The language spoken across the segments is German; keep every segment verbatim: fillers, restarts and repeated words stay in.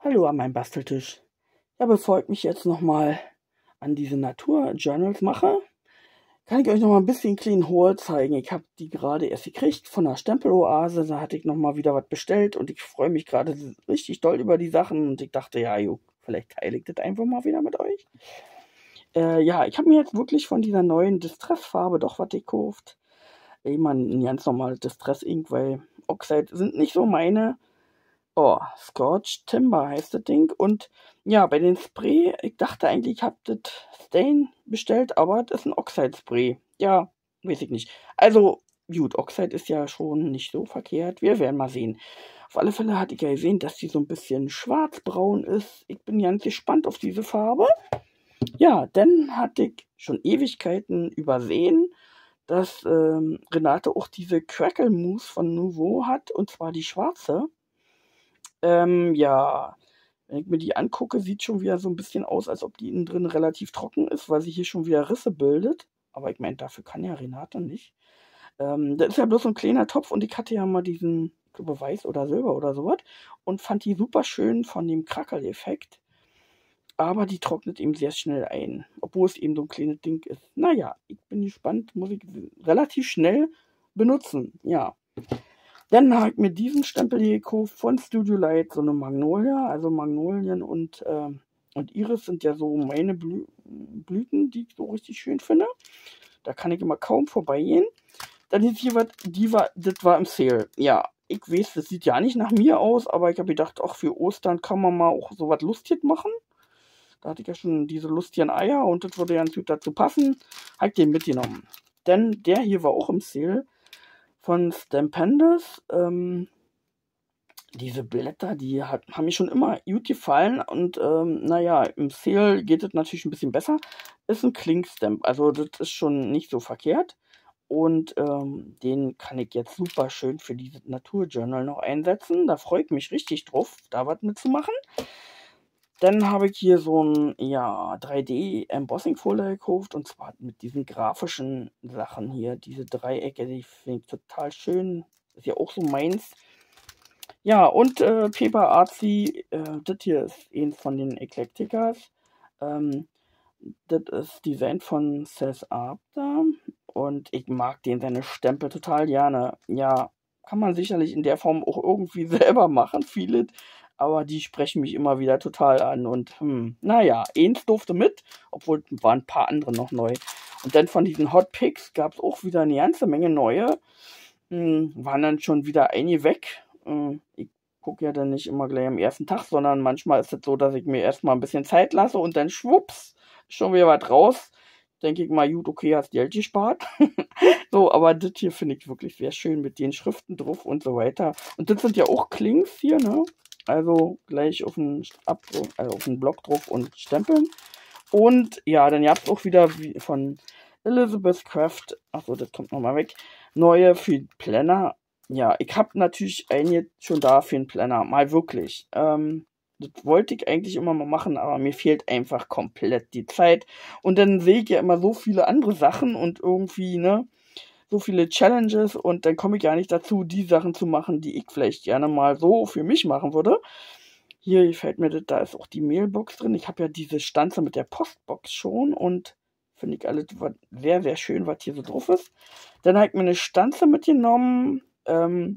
Hallo an meinem Basteltisch. Ja, bevor ich mich jetzt nochmal an diese Natur-Journals mache, kann ich euch nochmal ein bisschen Clean Haul zeigen. Ich habe die gerade erst gekriegt von der Stempeloase. Da hatte ich nochmal wieder was bestellt und ich freue mich gerade richtig doll über die Sachen. Und ich dachte, ja, jo, vielleicht teile ich das einfach mal wieder mit euch. Äh, ja, ich habe mir jetzt wirklich von dieser neuen Distress-Farbe doch was gekauft. Ich meine, ein ganz normales Distress-Ink, weil Oxide sind nicht so meine. Oh, Scorch Timber heißt das Ding. Und ja, bei den Spray, ich dachte eigentlich, ich habe das Stain bestellt, aber das ist ein Oxide-Spray. Ja, weiß ich nicht. Also, gut, Oxide ist ja schon nicht so verkehrt. Wir werden mal sehen. Auf alle Fälle hatte ich ja gesehen, dass die so ein bisschen schwarzbraun ist. Ich bin ganz gespannt auf diese Farbe. Ja, dann hatte ich schon Ewigkeiten übersehen, dass ähm, Renate auch diese Crackle Mousse von Nouveau hat, und zwar die schwarze. Ähm, ja, wenn ich mir die angucke, sieht schon wieder so ein bisschen aus, als ob die innen drin relativ trocken ist, weil sie hier schon wieder Risse bildet. Aber ich meine, dafür kann ja Renate nicht. Ähm, das ist ja bloß so ein kleiner Topf und ich hatte ja mal diesen, ich glaube, Weiß oder Silber oder sowas und fand die super schön von dem Krackel-Effekt. Aber die trocknet eben sehr schnell ein, obwohl es eben so ein kleines Ding ist. Naja, ich bin gespannt, muss ich relativ schnell benutzen, ja. Dann habe ich mir diesen Stempel hier gekauft von Studio Light, so eine Magnolia. Also Magnolien und, äh, und Iris sind ja so meine Blü Blüten, die ich so richtig schön finde. Da kann ich immer kaum vorbeigehen. Dann ist hier was, die war, das war im Sale. Ja, ich weiß, das sieht ja nicht nach mir aus, aber ich habe gedacht, ach, für Ostern kann man mal auch so was Lustiges machen. Da hatte ich ja schon diese lustigen Eier und das würde ganz gut dazu passen. Habe ich den mitgenommen. Denn der hier war auch im Sale von Stampendous. Ähm, diese Blätter, die hat, haben mir schon immer gut gefallen. Und ähm, naja, im Sale geht es natürlich ein bisschen besser. Ist ein Klinkstamp, also das ist schon nicht so verkehrt. Und ähm, den kann ich jetzt super schön für dieses Naturjournal noch einsetzen. Da freue ich mich richtig drauf, da was mitzumachen. Dann habe ich hier so ein ja, drei D-Embossing-Folder gekauft, und zwar mit diesen grafischen Sachen hier. Diese Dreiecke, die finde ich total schön. Ist ja auch so meins. Ja, und äh, Paper Artsy, äh, das hier ist eins von den Eclecticas. Ähm, das ist Design von Seth Abda und ich mag den, seine Stempel total gerne. Ja, kann man sicherlich in der Form auch irgendwie selber machen, viele, aber die sprechen mich immer wieder total an. Und hm, naja, eins durfte mit, obwohl waren ein paar andere noch neu. Und dann von diesen Hot Picks gab es auch wieder eine ganze Menge neue. Hm, waren dann schon wieder einige weg. Hm, ich gucke ja dann nicht immer gleich am ersten Tag, sondern manchmal ist es so, dass ich mir erstmal ein bisschen Zeit lasse und dann schwupps, schon wieder was raus. Denke ich mal, gut, okay, hast Geld gespart. So, aber das hier finde ich wirklich sehr schön mit den Schriften drauf und so weiter. Und das sind ja auch Klings hier, ne? Also gleich auf den Abdruck, also auf den Block drauf und stempeln. Und ja, dann gab es auch wieder von Elizabeth Craft, achso, das kommt nochmal weg, neue für Planner. Ja, ich habe natürlich einen schon da für einen Planner, mal wirklich. Ähm, das wollte ich eigentlich immer mal machen, aber mir fehlt einfach komplett die Zeit. Und dann sehe ich ja immer so viele andere Sachen und irgendwie, ne, so viele Challenges, und dann komme ich ja nicht dazu, die Sachen zu machen, die ich vielleicht gerne mal so für mich machen würde. Hier gefällt mir das, da ist auch die Mailbox drin. Ich habe ja diese Stanze mit der Postbox schon und finde ich alles sehr, sehr schön, was hier so drauf ist. Dann habe ich mir eine Stanze mitgenommen. Ähm,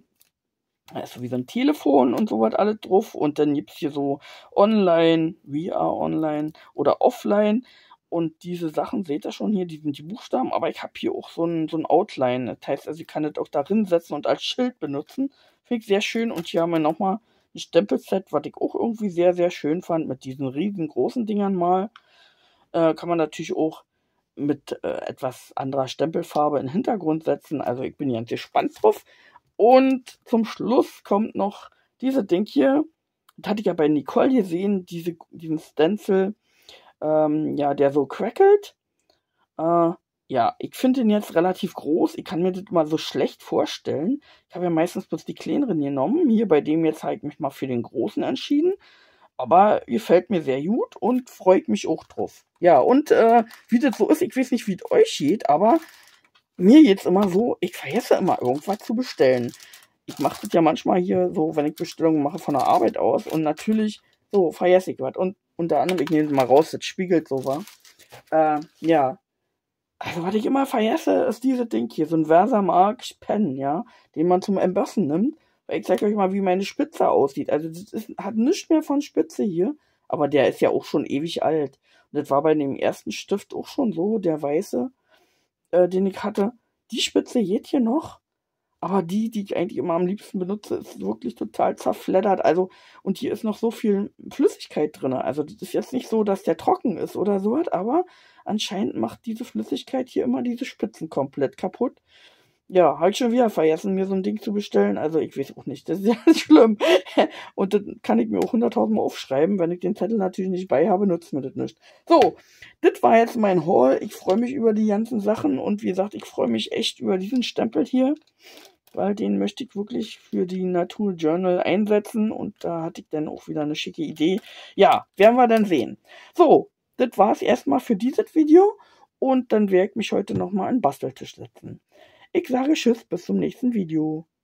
da ist so wie so ein Telefon und so was alles drauf. Und dann gibt es hier so online, V R online oder offline. Und diese Sachen, seht ihr schon hier, die sind die Buchstaben. Aber ich habe hier auch so ein, so ein Outline. Das heißt, also ich kann das auch darin setzen und als Schild benutzen. Finde ich sehr schön. Und hier haben wir nochmal ein Stempelset, was ich auch irgendwie sehr, sehr schön fand. Mit diesen riesengroßen Dingern mal. Äh, kann man natürlich auch mit äh, etwas anderer Stempelfarbe in den Hintergrund setzen. Also ich bin ganz gespannt drauf. Und zum Schluss kommt noch diese Ding hier. Das hatte ich ja bei Nicole gesehen, diese, diesen Stencil, ähm, ja, der so crackelt. Äh, ja, ich finde den jetzt relativ groß. Ich kann mir das mal so schlecht vorstellen. Ich habe ja meistens bloß die kleineren genommen. Hier bei dem jetzt habe ich mich mal für den großen entschieden. Aber gefällt mir sehr gut und freut mich auch drauf. Ja, und äh, wie das so ist, ich weiß nicht, wie es euch geht, aber mir geht's immer so, ich vergesse immer irgendwas zu bestellen. Ich mache das ja manchmal hier so, wenn ich Bestellungen mache von der Arbeit aus, und natürlich So, vergesse ich was. Und unter anderem, ich nehme es mal raus, das spiegelt so, wa? Äh, ja. Also, was ich immer vergesse, ist dieses Ding hier, so ein Versamark Pen, ja, den man zum Embossen nimmt. Weil ich zeige euch mal, wie meine Spitze aussieht. Also, das ist, hat nichts mehr von Spitze hier, aber der ist ja auch schon ewig alt. Und das war bei dem ersten Stift auch schon so, der weiße, äh, den ich hatte. Die Spitze geht hier noch, aber die, die ich eigentlich immer am liebsten benutze, ist wirklich total zerfleddert. Also, und hier ist noch so viel Flüssigkeit drin. Also, das ist jetzt nicht so, dass der trocken ist oder so, aber anscheinend macht diese Flüssigkeit hier immer diese Spitzen komplett kaputt. Ja, habe ich schon wieder vergessen, mir so ein Ding zu bestellen. Also, ich weiß auch nicht, das ist ja nicht schlimm. Und das kann ich mir auch hunderttausend Mal aufschreiben. Wenn ich den Zettel natürlich nicht bei habe, nutzt mir das nicht. So, das war jetzt mein Haul. Ich freue mich über die ganzen Sachen. Und wie gesagt, ich freue mich echt über diesen Stempel hier, weil den möchte ich wirklich für die Natur Journal einsetzen. Und da hatte ich dann auch wieder eine schicke Idee. Ja, werden wir dann sehen. So, das war es erstmal für dieses Video. Und dann werde ich mich heute nochmal an den Basteltisch setzen. Ich sage Tschüss, bis zum nächsten Video.